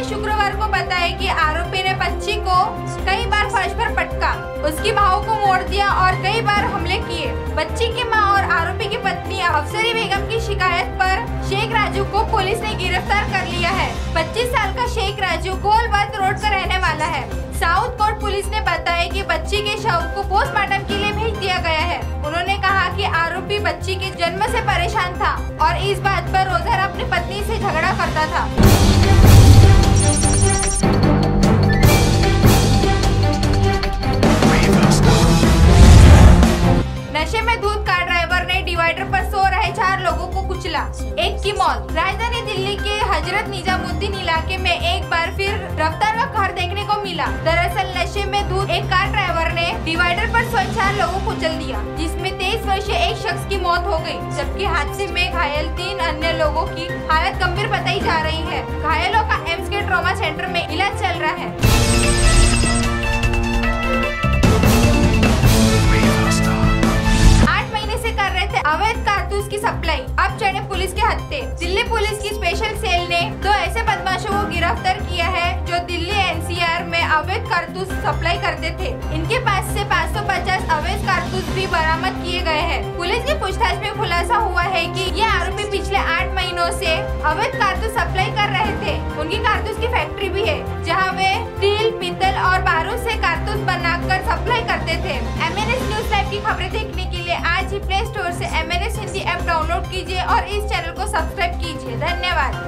शुक्रवार को बताया कि आरोपी ने बच्ची को कई बार फर्श पर पटका, उसकी बाहों को मोड़ दिया और कई बार हमले किए। बच्ची की मां और आरोपी की पत्नी अफसरी बेगम की शिकायत पर शेख राजू को पुलिस ने गिरफ्तार कर लिया है। 25 साल का शेख राजू गोलबाग रोड का रहने वाला है। साउथ कोर्ट पुलिस ने बताया कि बच्ची के शव को पोस्टमार्टम के लिए भेज दिया गया है। उन्होंने कहा कि आरोपी बच्ची के जन्म से परेशान था और इस बात पर रोजर अपनी पत्नी से झगड़ा करता था। नशे में धुत कार ड्राइवर ने डिवाइडर पर सो रहे 4 लोगों को कुचला, एक की मौत। राजधानी दिल्ली के हजरत निजामुद्दीन इलाके में एक बार फिर रफ्तार का कहर देखने को मिला। दरअसल नशे में धुत एक कार ड्राइवर ने डिवाइडर पर सो 4 लोगों को कुचल दिया, जिसमें 23 वर्षीय एक शख्स की मौत हो गई, जबकि हादसे में घायल 3 अन्य लोगों की हालत गंभीर बताई जा रही है। घायलों का एम्स के ट्रॉमा सेंटर में इलाज चल रहा है। अवैध कारतूस की सप्लाई, अब चढ़े पुलिस के हत्थे। दिल्ली पुलिस की स्पेशल सेल ने 2 ऐसे बदमाशों को गिरफ्तार किया है जो दिल्ली एनसीआर में अवैध कारतूस सप्लाई करते थे। इनके पास से 550 अवैध कारतूस भी बरामद किए गए हैं। पुलिस की पूछताछ में खुलासा हुआ है कि ये आरोपी पिछले 8 महीनों से अवैध कारतूस सप्लाई कर रहे थे। उनकी कारतूस की फैक्ट्री भी है, जहाँ वे स्टील, पीतल और बारूद से कारतूस बनाकर सप्लाई करते थे। MNS न्यूज लाइव की खबरें देखने के लिए आज ही प्ले स्टोर से MNS हिंदी ऐप डाउनलोड कीजिए और इस चैनल को सब्सक्राइब कीजिए। धन्यवाद।